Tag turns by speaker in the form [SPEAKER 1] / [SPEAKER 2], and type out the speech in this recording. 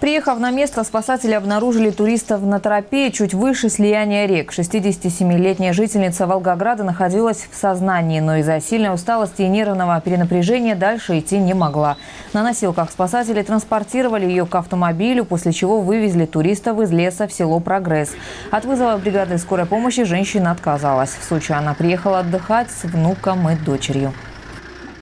[SPEAKER 1] Приехав на место, спасатели обнаружили туристов на тропе чуть выше слияния рек. 67-летняя жительница Волгограда находилась в сознании, но из-за сильной усталости и нервного перенапряжения дальше идти не могла. На носилках спасатели транспортировали ее к автомобилю, после чего вывезли туристов из леса в село Прогресс. От вызова бригады скорой помощи женщина отказалась. В Сочи она приехала отдыхать с внуком и дочерью.